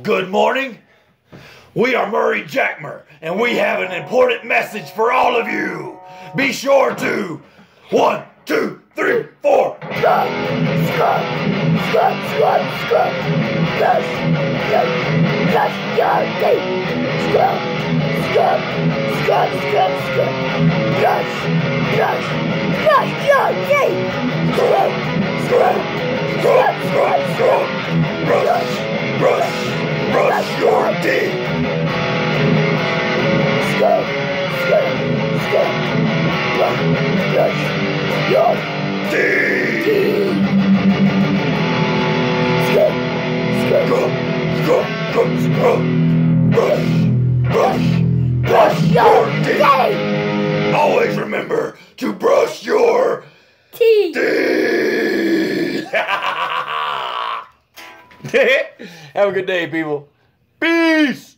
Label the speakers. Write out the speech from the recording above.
Speaker 1: Good morning. We are Murray Jackmer, and we have an important message for all of you. Be sure to 1, 2, 3, 4.
Speaker 2: Scrub, scrub, scrub, scrub, scrub. Brush, brush your teeth. Scrub, scrub, scrub, scrub, scrub. Brush, brush, brush your teeth. Scrub, scrub, scrub, scrub, scrub.
Speaker 1: Brush, brush, brush your teeth.
Speaker 2: Scrub, scrub, scrub. Brush, brush your
Speaker 1: Teeth.
Speaker 2: scrub, scrub,
Speaker 1: Scrub, scrub, scrub, scrub. Brush, brush,
Speaker 2: brush your teeth.
Speaker 1: Always remember to brush your
Speaker 2: Teeth.
Speaker 1: teeth. Have a good day, people. Peace.